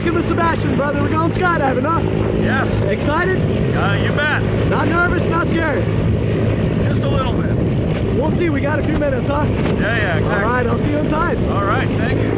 Welcome to Sebastian, brother. We're going skydiving, huh? Yes. Excited? You bet. Not nervous, not scared? Just a little bit. We'll see. We got a few minutes, huh? Yeah, exactly. All right, I'll see you inside. All right, thank you.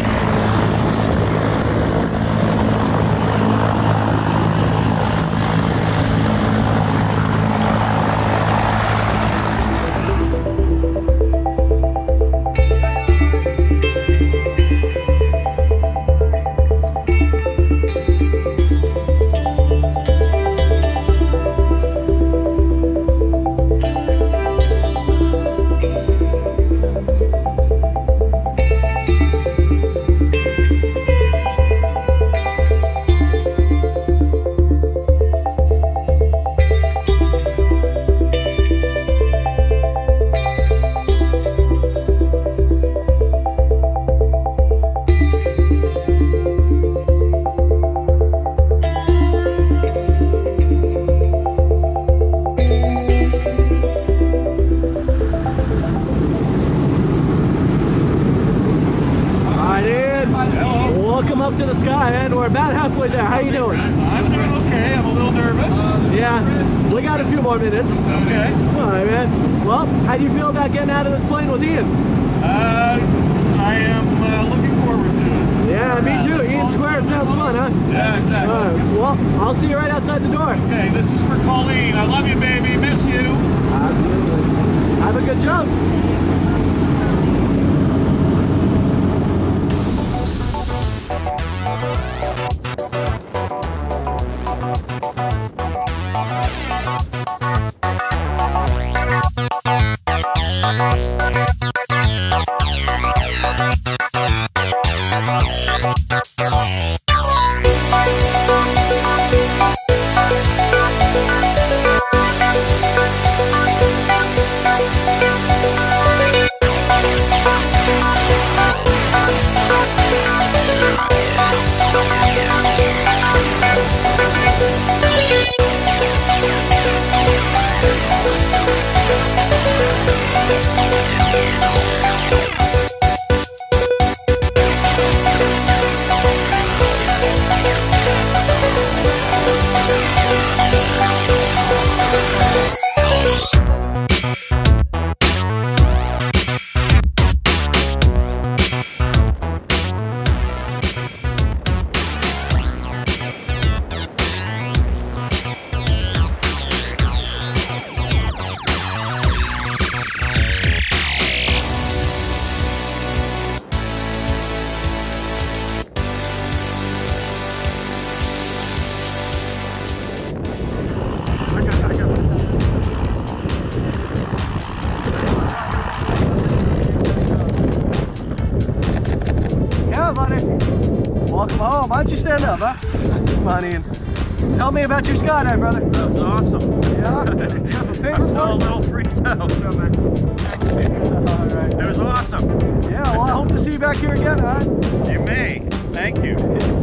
Welcome up to the sky, and we're about halfway there. How you doing? I'm doing okay. I'm a little nervous. Yeah, we got a few more minutes. Okay. All right, man. Well, how do you feel about getting out of this plane with Ian? I am looking forward to it. Yeah, me too. Ian Squared sounds fun, huh? Yeah, exactly. All right. Well, I'll see you right outside the door. Okay, this is for Colleen. I love you, baby. Miss you. Absolutely. Have a good jump. Welcome home. Why don't you stand up, huh? Come on, Ian. Tell me about your skydive, brother. That was awesome. Yeah? Do you have a favorite I'm still a one? little freaked out. All right. It was awesome. Yeah, well, I hope to see you back here again, huh? You may. Thank you.